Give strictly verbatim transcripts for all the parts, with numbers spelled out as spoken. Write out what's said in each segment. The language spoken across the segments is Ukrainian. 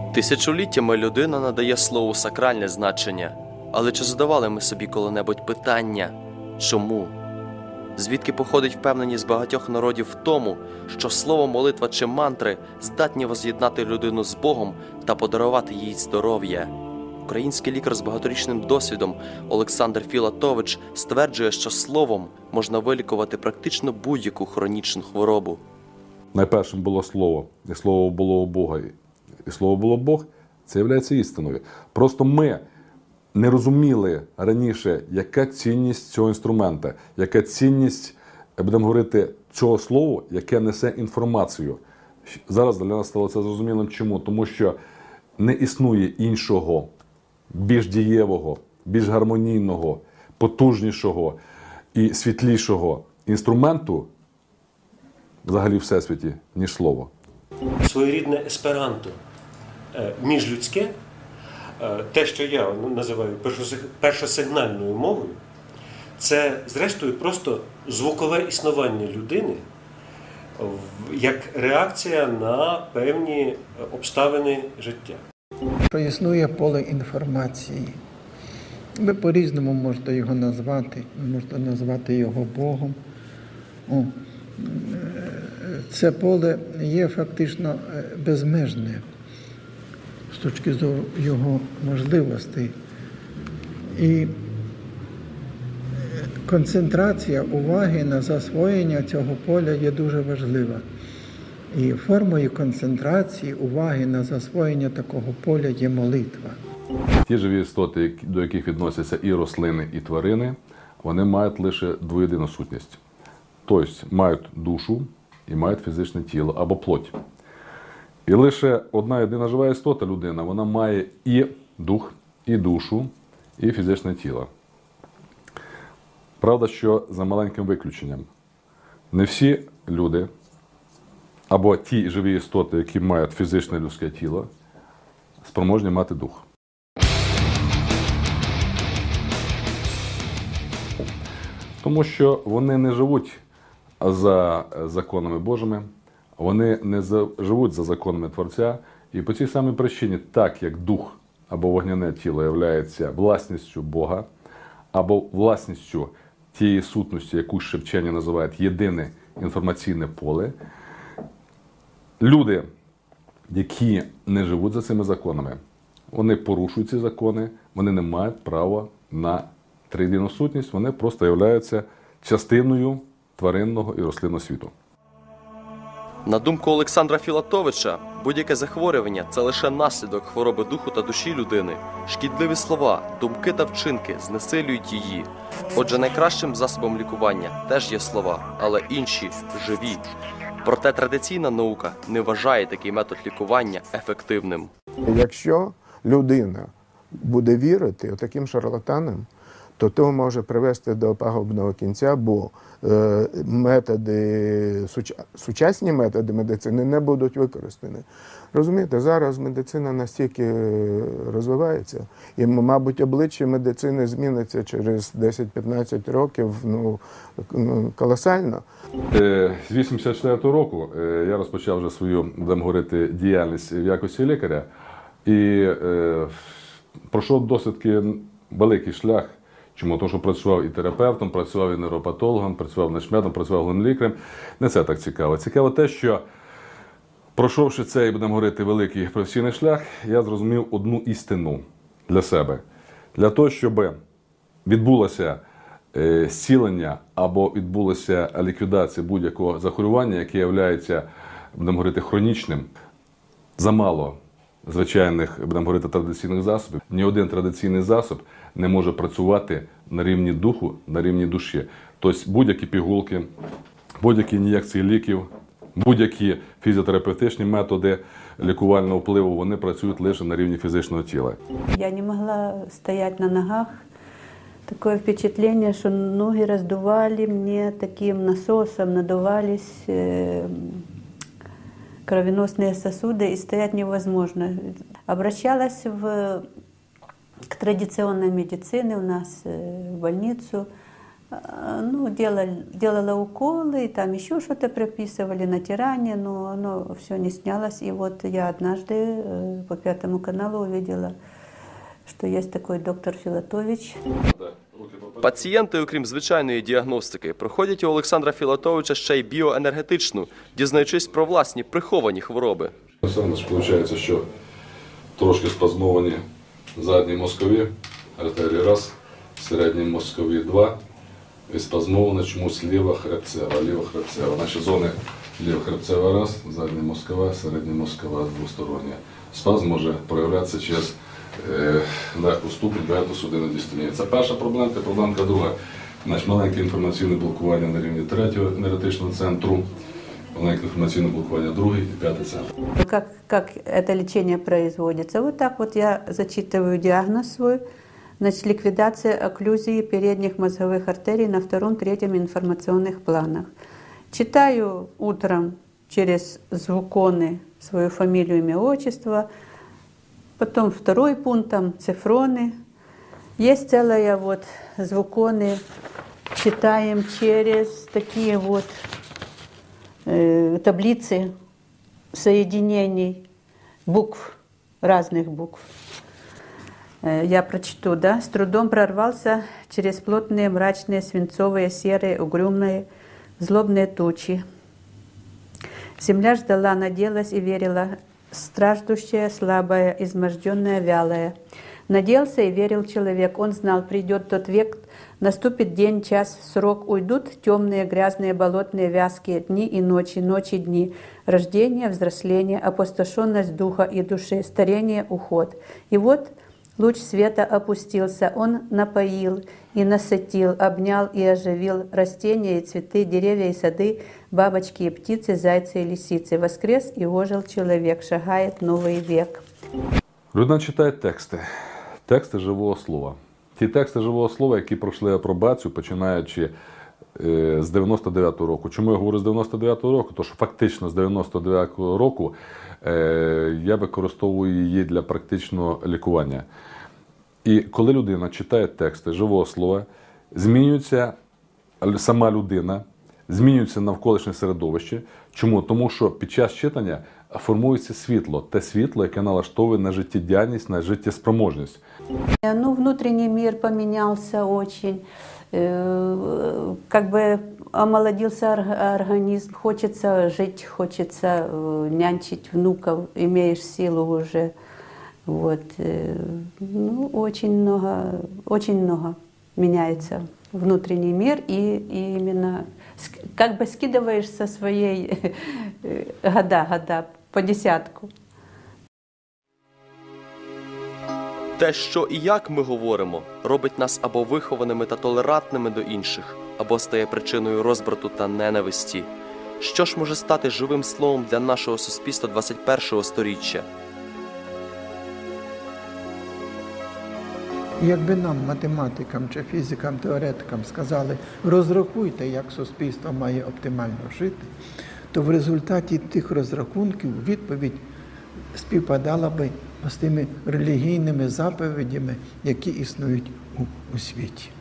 Тисячоліттями людина надає слову сакральне значення. Але чи задавали ми собі коли-небудь питання «чому?». Звідки походить впевненість багатьох народів в тому, що слово, молитва чи мантри здатні воз'єднати людину з Богом та подарувати їй здоров'я? Український лікар з багаторічним досвідом Олександр Філатович стверджує, що словом можна вилікувати практично будь-яку хронічну хворобу. Найпершим було слово, і слово було у Бога, і слово було Бог, це є істиною. Просто ми не розуміли раніше, яка цінність цього інструмента, яка цінність, будемо говорити, цього слова, яке несе інформацію. Зараз для нас стало це зрозумілим. Чому? Тому що не існує іншого, більш дієвого, більш гармонійного, потужнішого і світлішого інструменту взагалі в всесвіті, ніж слово. Своєрідне есперанто міжлюдське, те, що я називаю першосигнальною мовою, це, зрештою, просто звукове існування людини як реакція на певні обставини життя. Що існує поле інформації. Ви по-різному можете його назвати, можете назвати його Богом. О, це поле є фактично безмежне з точки зору його можливостей. І концентрація уваги на засвоєння цього поля є дуже важлива. І формою концентрації уваги на засвоєння такого поля є молитва. Ті живі істоти, до яких відносяться і рослини, і тварини, вони мають лише двоєдину сутність. Тобто мають душу і мають фізичне тіло або плоть. І лише одна єдина жива істота, людина, вона має і дух, і душу, і фізичне тіло. Правда, що за маленьким виключенням. Не всі люди, або ті живі істоти, які мають фізичне людське тіло, спроможні мати дух. Тому що вони не живуть за законами Божими, вони не за, живуть за законами Творця. І по цій самій причині, так як дух або вогняне тіло є власністю Бога, або власністю тієї сутності, яку ще вчені називають єдине інформаційне поле, люди, які не живуть за цими законами, вони порушують ці закони, вони не мають права на триєдину сутність, вони просто являються частиною тваринного і рослинного світу. На думку Олександра Філатовича, будь-яке захворювання – це лише наслідок хвороби духу та душі людини. Шкідливі слова, думки та вчинки знесилюють її. Отже, найкращим засобом лікування теж є слова, але інші – живі. Проте традиційна наука не вважає такий метод лікування ефективним. Якщо людина буде вірити таким шарлатанам, то то може привести до пагубного кінця, бо е, методи, суч... сучасні методи медицини не будуть використані. Розумієте, зараз медицина настільки розвивається, і, мабуть, обличчя медицини зміниться через десять-п'ятнадцять років, ну, колосально. З вісімдесят четвертого року я розпочав вже свою, будемо говорити, діяльність в якості лікаря, і е, пройшов досить великий шлях. Чому? Тому що працював і терапевтом, працював і нейропатологом, працював начмедом, працював головним лікарем. Не це так цікаво. Цікаво те, що пройшовши цей, будемо говорити, великий професійний шлях, я зрозумів одну істину для себе. Для того, щоб відбулося зцілення або відбулася ліквідація будь-якого захворювання, яке є, будемо говорити, хронічним, замало звичайних, будемо говорити, традиційних засобів. Ні один традиційний засіб не може працювати на рівні духу, на рівні душі. Тобто будь-які пігулки, будь-які ін'єкції ліків, будь-які фізіотерапевтичні методи лікувального впливу, вони працюють лише на рівні фізичного тіла. Я не могла стоять на ногах. Такое впечатление, что ноги раздували мне таким насосом, надувались кровеносные сосуды, и стоять невозможно. Обращалась в, к традиционной медицине у нас в больницу, А, Ну, делали, делала уколы, и там еще что-то прописывали, натирание, но оно все не снялось. И вот я однажды э, по Пятому каналу увидела, что есть такой доктор Филатович. Пацієнти, окрім звичайної діагностики, проходять у Олександра Філатовича ще й біоенергетичну, дізнаючись про власні приховані хвороби. Олександр, виходить, що трошки спазмовані задні мозкові, артерії раз, середні мозкові два, і спазмована чомусь ліва хребцева, ліва хребцева. Наші зони ліва хребцева раз, задня мозкова, середня мозкова двостороння. Спазм може проявлятися через е, легку ступінь вегетосудинної дистонії. Це перша проблемка, проблемка друга. Значить, маленьке інформаційне блокування на рівні третього енергетичного центру, маленьке інформаційне блокування другий і п'ятий центр. Как, как это лечение производится? Вот так вот я зачитываю диагноз свой. Значит, ликвидация окклюзии передних мозговых артерий на втором-третьем информационных планах. Читаю утром через звуконы свою фамилию, имя, отчество. Потом второй пункт, там цифроны. Есть целая вот звуконы, читаем через такие вот э, таблицы соединений букв, разных букв. Э, я прочту, да? С трудом прорвался через плотные, мрачные, свинцовые, серые, угрюмные, злобные тучи. Земля ждала, надеялась и верила, страждущая, слабая, изможденная, вялая. Надеялся и верил человек. Он знал, придет тот век, наступит день, час, срок, уйдут темные, грязные, болотные, вязкие дни и ночи, ночи, дни, рождение, взросление, опустошенность духа и души, старение, уход. И вот луч света опустился, он напоил и насытил, обнял и оживил растения и цветы, деревья и сады, бабочки и птицы, зайцы и лисицы. Воскрес и ожил человек, шагает новый век. Людина читає тексти, тексти живого слова. Ті тексти живого слова, які пройшли апробацію, починаючи е, з дев'яносто дев'ятого року. Чому я говорю з дев'яносто дев'ятого року? Тому що фактично з дев'яносто дев'ятого року е, я використовую її для практичного лікування. І коли людина читає тексти живого слова, змінюється сама людина, змінюється навколишнє середовище. Чому? Тому що під час читання формується світло, те світло, яке налаштовує на життєдіяльність, на життєспроможність. Ну, внутренний мир поменялся очень, э, как бы омолодился организм, хочется жить, хочется э, нянчить внуков, имеешь силу уже. Вот. Э, ну, очень много, очень много меняется внутренний мир, и, и именно как бы скидываешь со своей года, года по десятку. Те, що і як ми говоримо, робить нас або вихованими та толерантними до інших, або стає причиною розбрату та ненависті. Що ж може стати живим словом для нашого суспільства двадцять першого сторіччя? Якби нам, математикам чи фізикам, теоретикам сказали, розрахуйте, як суспільство має оптимально жити, то в результаті тих розрахунків відповідь співпадала би з тими релігійними заповідями, які існують у, у світі.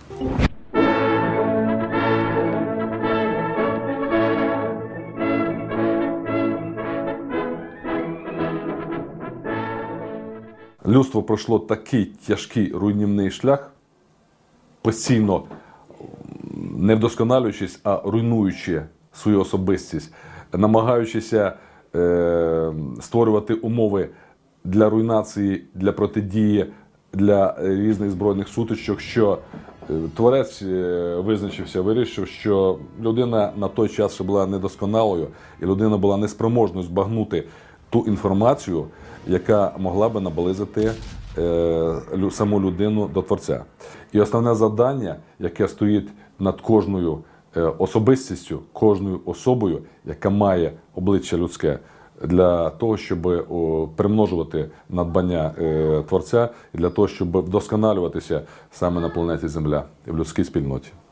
Людство пройшло такий тяжкий руйнівний шлях, постійно не вдосконалюючись, а руйнуючи свою особистість, намагаючися е, створювати умови для руйнації, для протидії, для різних збройних сутичок, що Творець визначився, вирішив, що людина на той час ще була недосконалою, і людина була неспроможною збагнути ту інформацію, яка могла би наблизити е, саму людину до Творця. І основне завдання, яке стоїть над кожною е, особистістю, кожною особою, яка має обличчя людське, для того, щоб о, примножувати надбання е, Творця, і для того, щоб вдосконалюватися саме на планеті Земля і в людській спільноті.